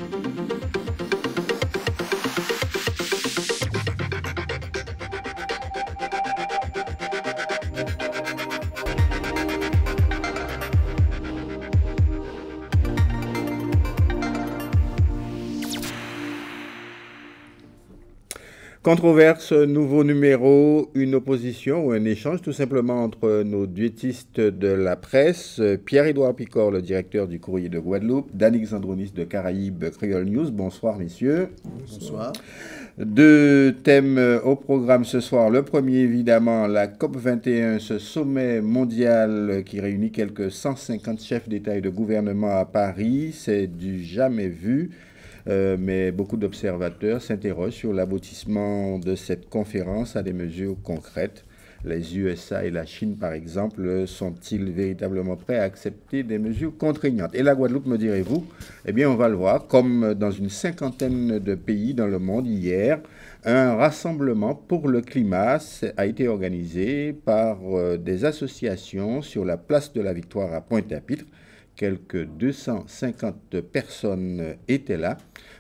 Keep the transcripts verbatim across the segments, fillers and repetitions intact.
Controverse, nouveau numéro, une opposition ou un échange tout simplement entre nos duettistes de la presse, Pierre-Édouard Picor, le directeur du Courrier de Guadeloupe, Danick Zandronis de Caraïbes Creole News. Bonsoir messieurs. Bonsoir. Deux thèmes au programme ce soir. Le premier évidemment, la COP vingt et un, ce sommet mondial qui réunit quelques cent cinquante chefs d'État et de gouvernement à Paris. C'est du jamais vu. Euh, mais beaucoup d'observateurs s'interrogent sur l'aboutissement de cette conférence à des mesures concrètes. Les U S A et la Chine, par exemple, sont-ils véritablement prêts à accepter des mesures contraignantes? Et la Guadeloupe, me direz-vous? Eh bien, on va le voir. Comme dans une cinquantaine de pays dans le monde hier, un rassemblement pour le climat a été organisé par euh, des associations sur la place de la Victoire à Pointe-à-Pitre. Quelques deux cent cinquante personnes étaient là,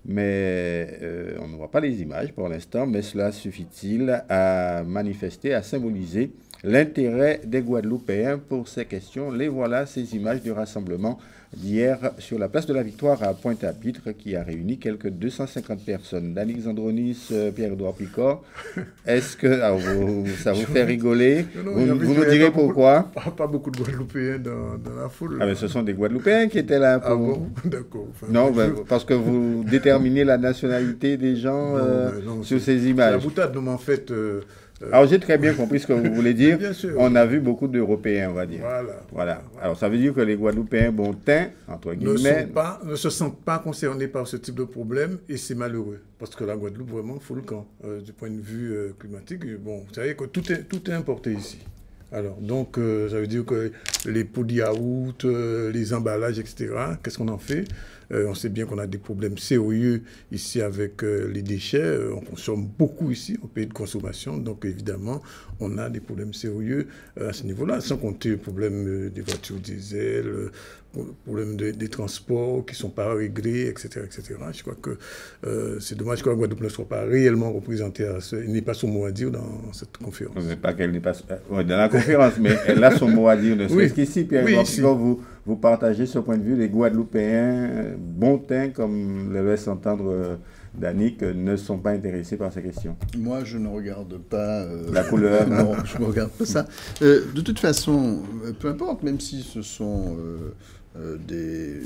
mais euh, on ne voit pas les images pour l'instant, mais cela suffit-il à manifester, à symboliser l'intérêt des Guadeloupéens pour ces questions? Les voilà, ces images du rassemblement d'hier sur la place de la Victoire à Pointe-à-Pitre qui a réuni quelques deux cent cinquante personnes. Danick Zandronis, euh, Pierre-Édouard Picor, est-ce que ah, vous, ça vous fait rigoler? non, Vous, non, vous nous direz pourquoi? Pas, pas beaucoup de Guadeloupéens dans, dans la foule. Ah mais ce sont des Guadeloupéens qui étaient là. Pour... Ah bon? D'accord. Enfin, non, ben, je... parce que vous déterminez la nationalité des gens non, euh, non, sur ces images. C'est la boutade, non, mais en fait... Euh, Alors j'ai très bien compris ce que vous voulez dire. Bien sûr. On a vu beaucoup d'Européens, on va dire. Voilà, voilà. voilà. Alors ça veut dire que les Guadeloupéens bon teint, entre guillemets... Ne, sont pas, ne se sentent pas concernés par ce type de problème et c'est malheureux. Parce que la Guadeloupe, vraiment, fout le camp. Euh, du point de vue euh, climatique, bon, vous savez que tout est, tout est importé ici. Alors, donc, euh, ça veut dire que les pots de yaourt, euh, les emballages, et cetera, qu'est-ce qu'on en fait? euh, On sait bien qu'on a des problèmes sérieux ici avec euh, les déchets. Euh, on consomme beaucoup ici, au pays de consommation. Donc, évidemment, on a des problèmes sérieux euh, à ce niveau-là, sans compter le problème euh, des voitures diesel, euh, le problème de, des transports qui ne sont pas réglés, et cetera, et cetera. Je crois que euh, c'est dommage que la Guadeloupe ne soit pas réellement représentée. À ce, il n'est pas son mot à dire dans cette conférence. Mais pas qu'elle n'est pas ouais, dans la conférence, mais elle a son mot à dire. Ne serait-ce oui. qu'ici, Pierre, oui, si. vous, vous partagez ce point de vue, les Guadeloupéens, bon teint, comme le laisse entendre euh, Danick, ne sont pas intéressés par ces questions. Moi, je ne regarde pas... Euh, la couleur. Non, je ne regarde pas ça. Euh, de toute façon, peu importe, même si ce sont... Euh, Euh, des,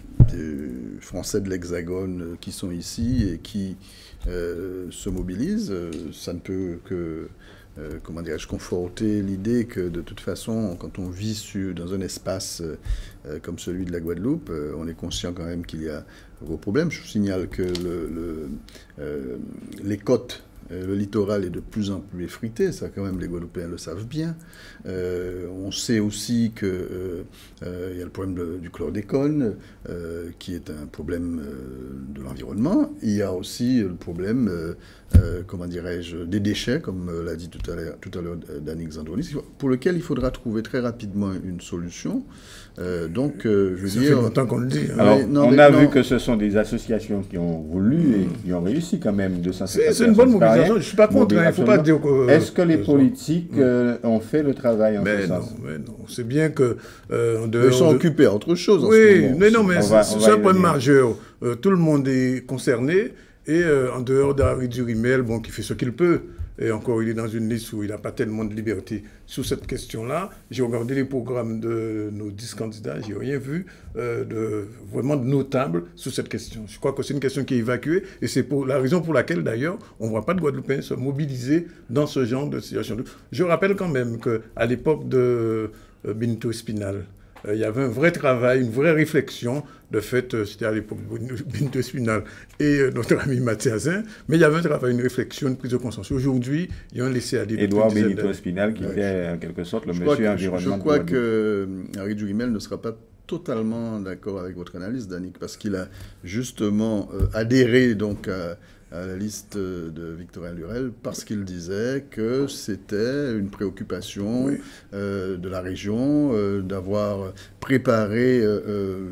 des Français de l'Hexagone qui sont ici et qui euh, se mobilisent, euh, ça ne peut que, euh, comment dirais-je, conforter l'idée que de toute façon, quand on vit sur, dans un espace euh, comme celui de la Guadeloupe, euh, on est conscient quand même qu'il y a gros problèmes. Je vous signale que le, le, euh, les côtes, le littoral est de plus en plus effrité, ça quand même les Guadeloupéens le savent bien. Euh, on sait aussi qu'il euh, euh, y a le problème de, du chlordécone, euh, qui est un problème euh, de l'environnement. Il y a aussi le problème, euh, euh, comment dirais-je, des déchets, comme euh, l'a dit tout à l'heure, tout à l'heure Danick Zandronis, pour lequel il faudra trouver très rapidement une solution. Euh, donc, euh, je veux ça dire... Ça fait longtemps qu'on le dit. Hein. Alors, mais, non, on mais, a non. vu que ce sont des associations qui ont voulu et qui ont réussi quand même deux cent cinquante. C'est une bonne mobilisation, je ne suis pas contre, il ne faut pas dire que... Est-ce que les politiques euh, ont fait le travail en mais ce non, sens? Mais non, c'est bien que... Euh, Ils sont de... occupés à autre chose en oui, ce moment. mais non, mais c'est un point dire. majeur. Euh, tout le monde est concerné et euh, en dehors d'Harry Durimel, bon, qui fait ce qu'il peut, et encore, il est dans une liste où il n'a pas tellement de liberté sur cette question-là. J'ai regardé les programmes de nos dix candidats, je n'ai rien vu euh, de, vraiment de notable sur cette question. Je crois que c'est une question qui est évacuée, et c'est pour la raison pour laquelle, d'ailleurs, on ne voit pas de Guadeloupéens se mobiliser dans ce genre de situation. Je rappelle quand même qu'à l'époque de euh, Bintou Espinal, il y avait un vrai travail, une vraie réflexion. De fait, c'était à l'époque Bintou Espinal et notre ami Mathiasin, mais il y avait un travail, une réflexion, une prise de conscience. Aujourd'hui, il y a un laissé-aller. Édouard Benito Espinal, qui ouais. était en quelque sorte le je monsieur que, environnement. Je crois que Harry Durimel ne sera pas totalement d'accord avec votre analyse, Danick, parce qu'il a justement euh, adhéré donc à, à la liste de Victorin Lurel parce qu'il disait que c'était une préoccupation oui. euh, de la région euh, d'avoir préparé euh,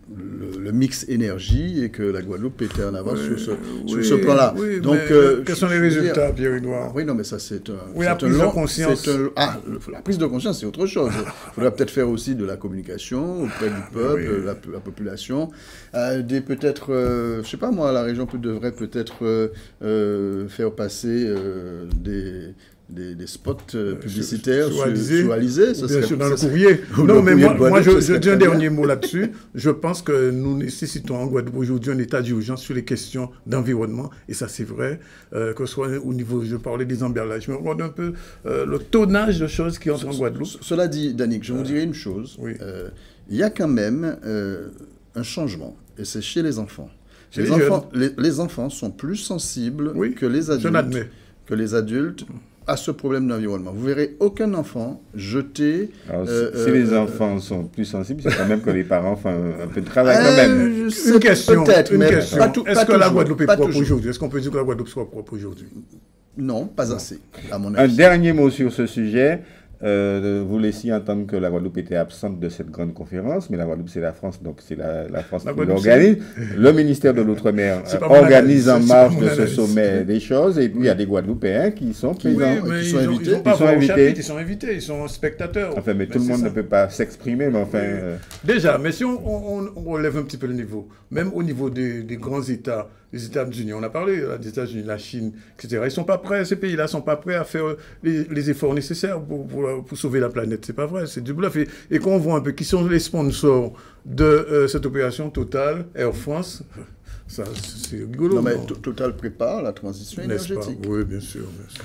le, le mix énergie et que la Guadeloupe était en avance oui, sur ce, oui, sur ce plan-là. Oui, Donc, mais, euh, quels sont les résultats, Pierre-Edouard? Oui, non, mais ça, c'est un. Oui, la prise long, de conscience. Un, ah, le, la prise de conscience, c'est autre chose. Il faudra peut-être faire aussi de la communication auprès du peuple, oui. la, la population. Euh, des peut-être, euh, je sais pas moi, la région devrait peut-être euh, euh, faire passer euh, des. Des, des spots euh, publicitaires sur Alizé, ça serait sûr dans le courrier. Non, mais moi, moi je, je dis un dernier mot là-dessus. Je pense que nous nécessitons en Guadeloupe aujourd'hui un état d'urgence sur les questions d'environnement, et ça c'est vrai, euh, que ce soit au niveau, je parlais des emballages, je me regarde un peu euh, le tonnage de choses qui entrent en Guadeloupe. Cela dit, Danick, je vous dirais une chose. Oui. Euh, il y a quand même euh, un changement, et c'est chez les enfants. Chez les, les, enfants les, les enfants sont plus sensibles oui, que les adultes. Je l'admets. Que les adultes à ce problème d'environnement. Vous verrez aucun enfant jeter... Alors, euh, si euh, les enfants euh, sont plus sensibles, c'est quand même que les parents font un, un peu de travail quand même. Euh, une question, peut-être, une mais question. Pas tout, Est-ce que toujours, la Guadeloupe est propre toujours. aujourd'hui? Est-ce qu'on peut dire que la Guadeloupe soit propre aujourd'hui? Non, pas assez, à mon Un avis. dernier mot sur ce sujet. Euh, vous laissiez entendre que la Guadeloupe était absente de cette grande conférence, mais la Guadeloupe, c'est la France, donc c'est la, la France la qui l'organise. Le ministère de l'Outre-mer euh, organise en marge de ce sommet des choses, et puis il y a des Guadeloupéens qui sont présents, oui, mais qui ils sont ont, invités. Ils, ont pas ils, sont invités. Chapitre, ils sont invités, ils sont spectateurs. Enfin, mais, mais tout le monde ça. ne peut pas s'exprimer, mais enfin... Oui. Euh... Déjà, mais si on, on, on relève un petit peu le niveau, même au niveau des, des grands États, les États-Unis, on a parlé des États-Unis, la Chine, et cetera. Ils sont pas prêts, ces pays-là ne sont pas prêts à faire les, les efforts nécessaires pour, pour, pour sauver la planète. C'est pas vrai, c'est du bluff. Et, et quand on voit un peu qui sont les sponsors de euh, cette opération Total, Air France, ça, c'est rigolo. Non, mais Total prépare la transition énergétique. Oui, bien sûr.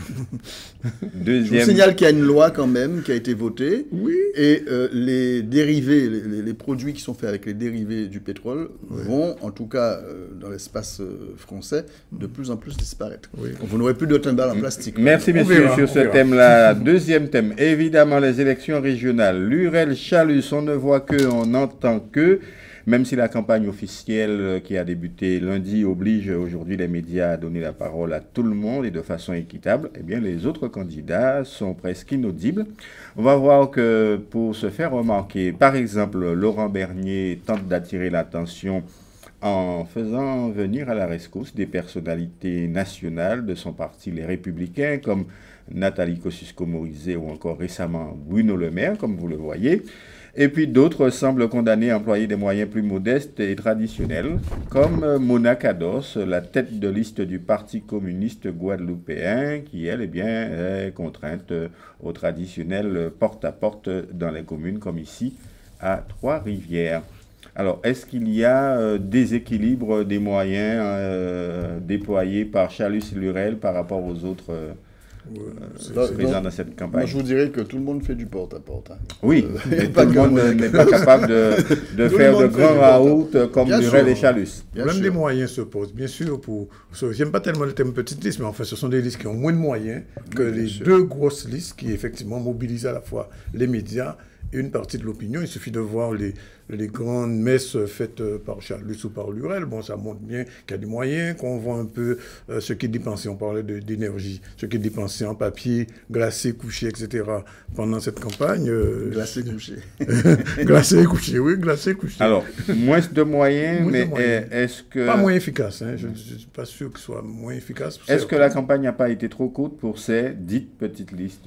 Bien sûr. Deuxième... Je vous signale qu'il y a une loi quand même qui a été votée. Oui. Et euh, les dérivés, les, les produits qui sont faits avec les dérivés du pétrole oui. vont, en tout cas euh, dans l'espace euh, français, de plus en plus disparaître. Oui. Donc, vous n'aurez plus de timbales en plastique. Merci, messieurs, sur ce thème-là. Deuxième thème, évidemment, les élections régionales. Lurel Chalus, on ne voit que, on n'entend que. Même si la campagne officielle qui a débuté lundi oblige aujourd'hui les médias à donner la parole à tout le monde et de façon équitable, eh bien les autres candidats sont presque inaudibles. On va voir que pour se faire remarquer, par exemple, Laurent Bernier tente d'attirer l'attention en faisant venir à la rescousse des personnalités nationales de son parti, les Républicains, comme Nathalie Kosciusko-Morizet ou encore récemment Bruno Le Maire, comme vous le voyez. Et puis d'autres semblent condamnés à employer des moyens plus modestes et traditionnels, comme Mona Kados, la tête de liste du Parti communiste guadeloupéen, qui, elle, est bien est contrainte au traditionnel porte-à-porte dans les communes, comme ici, à Trois-Rivières. Alors, est-ce qu'il y a euh, déséquilibre des moyens euh, déployés par Chalus-Lurel par rapport aux autres euh, Ouais, euh, présents dans cette campagne? Moi, je vous dirais que tout le monde fait du porte-à-porte. Hein. Oui, euh, mais tout le monde n'est pas capable de, de faire de grands raouts comme Lurel et Chalus. Même des moyens se posent, bien sûr. Pour... J'aime pas tellement le thème petite liste, mais enfin, ce sont des listes qui ont moins de moyens que oui, les sûr. deux grosses listes qui, effectivement, mobilisent à la fois les médias et une partie de l'opinion. Il suffit de voir les, les grandes messes faites par Chalus ou par Lurel. Bon, ça montre bien qu'il y a des moyens, qu'on voit un peu euh, ce qui est dépensé. On parlait d'énergie, ce qui est dépensé en papier, glacé, couché, et cetera pendant cette campagne. Euh, glacé, couché. glacé, couché, oui, glacé, couché. Alors, moins de moyens, moins mais de moyens. Est-ce que... Pas moins efficace, hein. Je ne suis pas sûr que ce soit moins efficace. Est-ce que la campagne n'a pas été trop courte pour ces dites petites listes?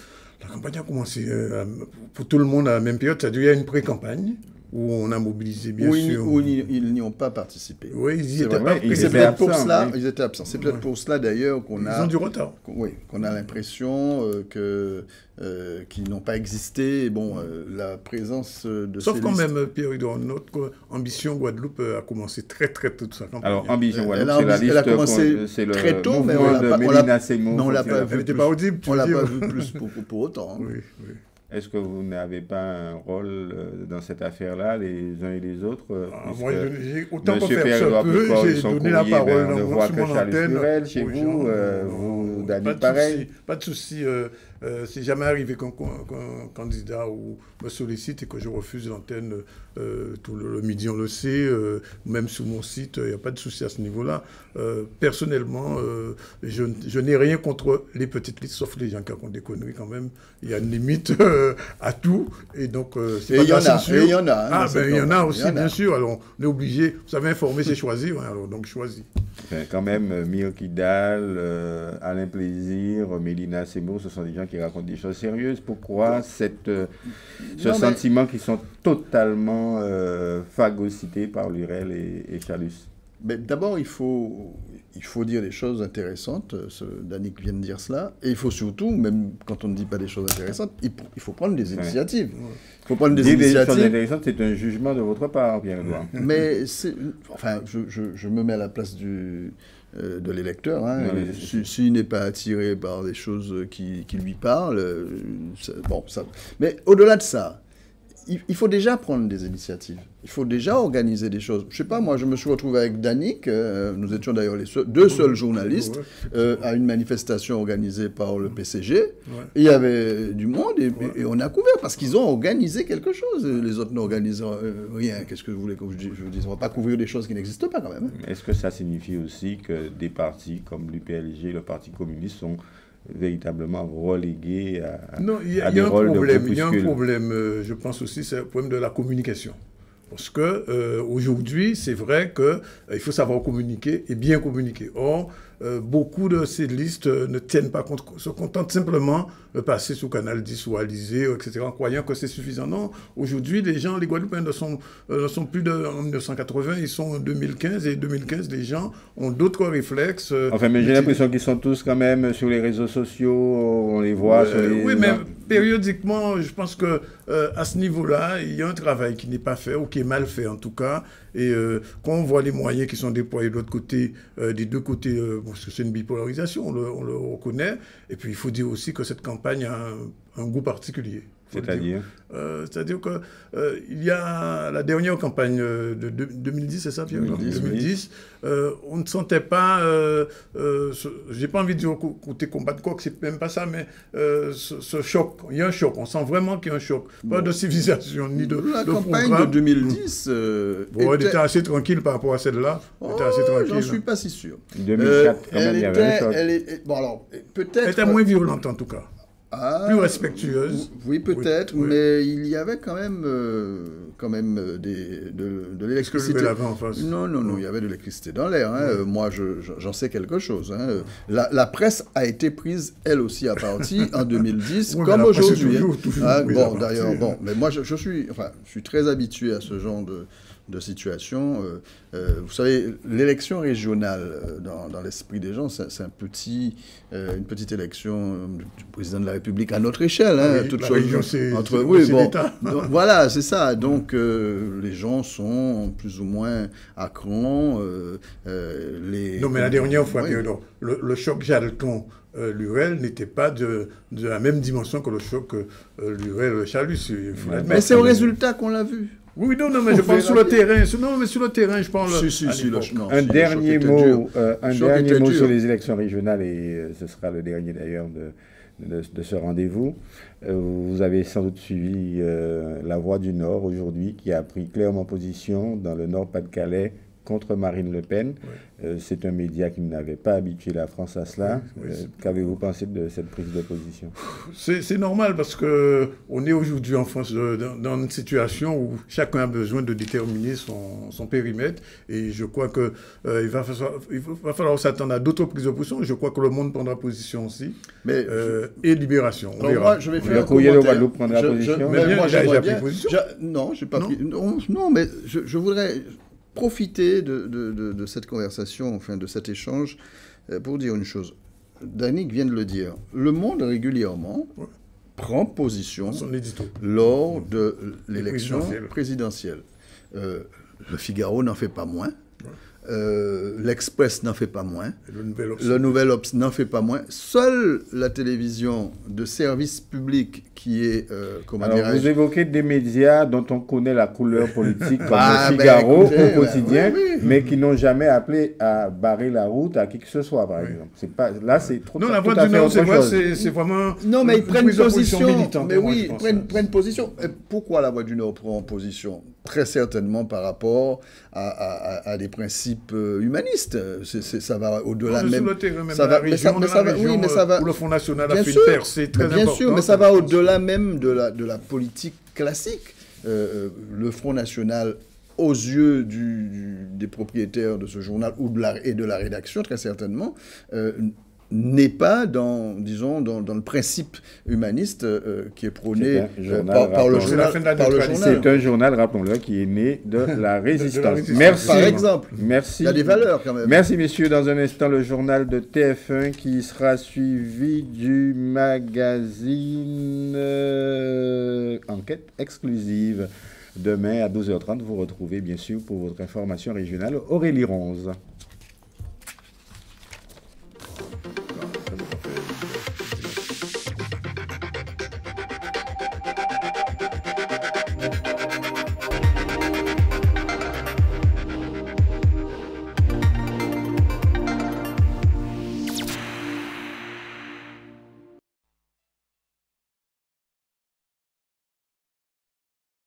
La campagne a commencé euh, pour tout le monde à la même période, c'est-à-dire il y a une pré-campagne où on a mobilisé, bien où sûr. Ils, où ils n'y ont pas participé. Oui, ils y étaient vrai, pas. Ils étaient peut-être pour cela. Oui. Ils étaient absents. C'est peut-être ouais. pour cela d'ailleurs qu'on a. Ils ont du retard. Qu'on, oui, qu'on a l'impression euh, que euh, qu'ils n'ont pas existé. Et bon, euh, la présence de. Sauf ces quand listes... même, Pierre-Edouard, notre ambition Guadeloupe a commencé très très tôt sa campagne. Alors, ambition Guadeloupe, c'est la liste. Elle a commencé c'est le très tôt, mais on l'a pas, on l'a, mais on l'a pas vu. Plus, pas audible, on l'a pas vu plus pour, pour, pour autant. Oui, oui. Est-ce que vous n'avez pas un rôle euh, dans cette affaire-là, les uns et les autres euh, ah, moi, j'ai, autant pour faire ça peu, j'ai donné la parole. Ben, on ne voit que Chalus Lurel chez oui, vous, genre, euh, vous, Dani, pareil. Pas de souci. Euh, euh, c'est jamais arrivé qu'un, qu'un candidat ou me sollicite et que je refuse l'antenne euh, tout le, le midi, on le sait, euh, même sur mon site, il n'y a pas de souci à ce niveau-là. Euh, personnellement, euh, je, je n'ai rien contre les petites listes, sauf les gens qui racontent des conneries quand même. Il y a une limite euh, à tout, et donc euh, c'est pas de la censure. Et il y en a. Hein, ah, ben il y en a aussi, en a. bien sûr. Alors, on est obligé. Vous savez, informer, c'est choisir. Ouais, alors, donc, choisis. Enfin, quand même, Mio Kidal, euh, Alain Plaisir, Mélina Seymour, ce sont des gens qui racontent des choses sérieuses. Pourquoi cette, euh, ce non, sentiment mais... qu'ils sont totalement euh, phagocytés par Lurel et, et Chalus? D'abord, il faut, il faut dire des choses intéressantes. Ce, Danick vient de dire cela. Et il faut surtout, même quand on ne dit pas des choses intéressantes, il, il faut prendre des initiatives. Ouais. Il faut prendre des dire initiatives. Des choses intéressantes, c'est un jugement de votre part, Pierre-Edouard. Mais, enfin, je, je, je me mets à la place du... Euh, de l'électeur. Hein. S'il si, n'est pas attiré par des choses qui, qui lui parlent, euh, bon, ça... Mais au-delà de ça, il, il faut déjà prendre des initiatives. Il faut déjà organiser des choses. Je ne sais pas, moi, je me suis retrouvé avec Danick, euh, nous étions d'ailleurs les seuls, deux seuls journalistes, euh, à une manifestation organisée par le P C G. Ouais. Il y avait du monde et, ouais. et on a couvert parce qu'ils ont organisé quelque chose. Les autres n'organisent euh, rien. Qu'est-ce que vous voulez que je, je vous dise? On ne va pas couvrir des choses qui n'existent pas quand même. Est-ce que ça signifie aussi que des partis comme l'U P L G, le Parti communiste, sont véritablement relégués à, non, y a, à des y a un rôles problème, de il y a un problème, euh, je pense aussi, c'est le problème de la communication. Parce que euh, aujourd'hui, c'est vrai qu'il euh, faut savoir communiquer et bien communiquer. Or, euh, beaucoup de ces listes euh, ne tiennent pas compte, se contentent simplement de passer sous Canal dix ou Alizé, et cetera, en croyant que c'est suffisant. Non, aujourd'hui, les gens, les Guadeloupéens ne sont, euh, ne sont plus de, en mille neuf cent quatre-vingts, ils sont en deux mille quinze, et deux mille quinze, les gens ont d'autres réflexes. Euh, enfin, mais j'ai l'impression qu'ils sont tous quand même sur les réseaux sociaux, on les voit euh, sur les... Oui, mais périodiquement, je pense que euh, à ce niveau-là, il y a un travail qui n'est pas fait, ou qui est mal fait en tout cas, et euh, quand on voit les moyens qui sont déployés de l'autre côté, euh, des deux côtés, euh, parce que c'est une bipolarisation, on le, on le reconnaît, et puis il faut dire aussi que cette campagne a un, un goût particulier. C'est-à-dire euh, C'est-à-dire qu'il euh, y a la dernière campagne de, de deux mille dix, c'est ça, Pierre? deux mille dix, deux mille dix euh, on ne sentait pas, euh, euh, j'ai pas envie de dire côté combattre quoi, que c'est même pas ça, mais euh, ce, ce choc, il y a un choc, on sent vraiment qu'il y a un choc. Pas bon. de civilisation, ni de La de campagne programme. de deux mille dix... Euh, bon, était... Elle était assez tranquille par rapport à celle-là. Oh, j'en ne suis pas si sûr. deux mille quatre, euh, quand même, il y avait un choc. Elle est, bon, alors, peut-être... Elle était moins violente, en tout cas. Ah, plus respectueuse. Oui, peut-être, oui, oui. Mais il y avait quand même, euh, quand même des, de, de l'électricité. Est-ce que en face? Non, non, non, il y avait de l'électricité dans l'air. Hein. Oui. Euh, moi, je, j'en sais quelque chose. Hein. La, la presse a été prise, elle aussi, à partie en deux mille dix, oui, comme aujourd'hui. Hein. Ah, bon, d'ailleurs, bon, mais moi, je, je, suis, enfin, je suis très habitué à ce genre de... de situation. Euh, euh, vous savez, l'élection régionale, euh, dans, dans l'esprit des gens, c'est, c'est un petit, euh, une petite élection du président de la République à notre échelle. Hein, oui, toute la chose, région, c'est, entre, c'est, oui, c'est bon, l'État. donc, voilà, c'est ça. Donc, euh, les gens sont plus ou moins à cran. Euh, euh, les, non, mais la dernière fois, oui. le, le choc Jalton, Euh, Lurel n'était pas de, de la même dimension que le choc euh, Lurel-Chalus. Ouais, mais c'est au résultat qu'on l'a vu. Oui, non, non, mais je parle sur le terrain. Non, mais sur le terrain, je parle... Si, si, si, le, non, un si, dernier mot, euh, un dernier mot sur les élections régionales, et euh, ce sera le dernier d'ailleurs de, de, de ce rendez-vous. Euh, vous avez sans doute suivi euh, La Voix du Nord aujourd'hui, qui a pris clairement position dans le Nord-Pas-de-Calais contre Marine Le Pen. Oui. Euh, c'est un média qui n'avait pas habitué la France à cela. Oui, oui, euh, qu'avez-vous pensé de cette prise de position? C'est, c'est normal parce qu'on est aujourd'hui en France euh, dans, dans une situation où chacun a besoin de déterminer son, son périmètre. Et je crois qu'il euh, va, va falloir s'attendre à d'autres prises de position. Je crois que le monde prendra position aussi. Mais, euh, je... Et Libération. On verra. Moi, je vais faire le courrier de Guadeloupe prendra je, position. Je, mais mais moi, j'ai déjà bien, pris position. Je, non, je n'ai pas non. pris... Non, non, mais je, je voudrais... profiter de, de, de, de cette conversation, enfin de cet échange, euh, pour dire une chose. Danick vient de le dire. Le Monde régulièrement ouais. prend position lors de l'élection présidentielle. présidentielle. Euh, le Figaro n'en fait pas moins. Ouais. Euh, L'Express n'en fait pas moins. Le Nouvel Obs, le Nouvel Obs n'en fait pas moins. Seule la télévision de service public qui est... Euh, comment Alors, vous évoquez des médias dont on connaît la couleur politique, comme bah, le Figaro, ben, écoutez, au quotidien, oui, oui. mais qui n'ont jamais appelé à barrer la route à qui que ce soit, par oui. exemple. C'est pas, là, c'est trop Non, la Voix du Nord, c'est, vrai, c'est, c'est vraiment... Non, mais ils prennent position. militante, Mais moi, oui, ils prennent, prennent position. Et pourquoi la Voix du Nord prend position? très certainement par rapport à, à, à des principes humanistes. C'est, c'est, ça va au-delà même. Sur le terrain, même ça va, région, mais ça, mais ça va, oui, mais ça va. Où le Front National bien a fait sûr, une percée très bien importante. sûr, mais ça va au-delà même de la, de la politique classique. Euh, le Front National, aux yeux du, du, des propriétaires de ce journal ou de la, et de la rédaction, très certainement, euh, n'est pas dans, disons, dans, dans le principe humaniste euh, qui est prôné euh, par, par le journal. Par le journal. C'est un journal, rappelons-le, qui est né de la résistance. De, de la résistance. Merci. Par exemple. Merci. Il y a des valeurs quand même. Merci, messieurs. Dans un instant, le journal de T F un qui sera suivi du magazine euh, Enquête exclusive. Demain à douze heures trente, vous retrouvez bien sûr pour votre information régionale Aurélie Ronze.